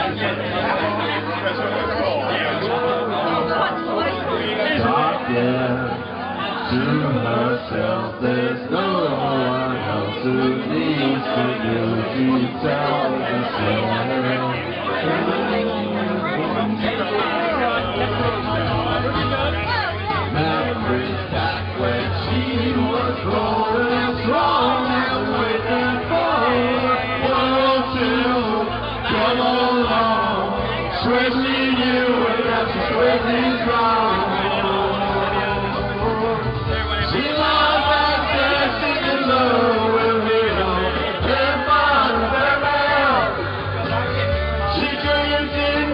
To herself, there's no one else who needs to do. She tells herself. Memories back when she was growing strong and waiting for the world to come along. Swear she knew it, and she swear she's strong. She loves that dancing in love with him, and fun very well. She dreams in